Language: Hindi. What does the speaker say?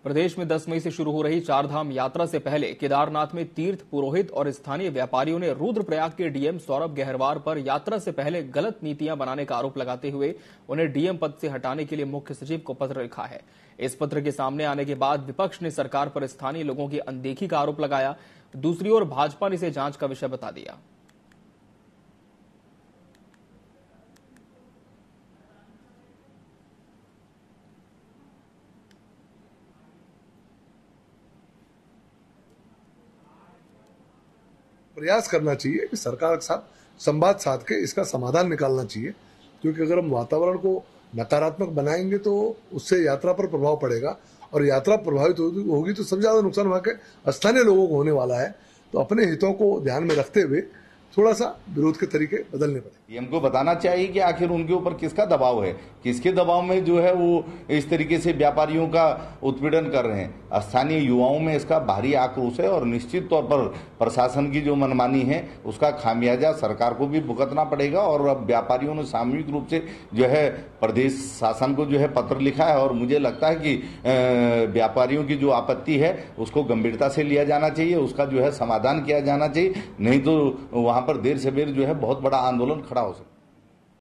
प्रदेश में 10 मई से शुरू हो रही चारधाम यात्रा से पहले केदारनाथ में तीर्थ पुरोहित और स्थानीय व्यापारियों ने रुद्रप्रयाग के डीएम सौरभ गहरवार पर यात्रा से पहले गलत नीतियां बनाने का आरोप लगाते हुए उन्हें डीएम पद से हटाने के लिए मुख्य सचिव को पत्र लिखा है। इस पत्र के सामने आने के बाद विपक्ष ने सरकार पर स्थानीय लोगों की अनदेखी का आरोप लगाया। दूसरी ओर भाजपा ने इसे जांच का विषय बता दिया। प्रयास करना चाहिए कि सरकार के साथ संवाद साध के इसका समाधान निकालना चाहिए, क्योंकि अगर हम वातावरण को नकारात्मक बनाएंगे तो उससे यात्रा पर प्रभाव पड़ेगा और यात्रा प्रभावित होगी तो सबसे ज्यादा नुकसान वहां के स्थानीय लोगों को होने वाला है। तो अपने हितों को ध्यान में रखते हुए थोड़ा सा विरोध के तरीके बदलने पड़े। हमको बताना चाहिए कि आखिर उनके ऊपर किसका दबाव है, किसके दबाव में जो है वो इस तरीके से व्यापारियों का उत्पीड़न कर रहे हैं। स्थानीय युवाओं में इसका भारी आक्रोश है और निश्चित तौर पर प्रशासन की जो मनमानी है उसका खामियाजा सरकार को भी भुगतना पड़ेगा। और अब व्यापारियों ने सामूहिक रूप से जो है प्रदेश शासन को जो है पत्र लिखा है और मुझे लगता है कि व्यापारियों की जो आपत्ति है उसको गंभीरता से लिया जाना चाहिए, उसका जो है समाधान किया जाना चाहिए, नहीं तो वहां पर देर से बेर जो है बहुत बड़ा आंदोलन खड़ा हो सकता है।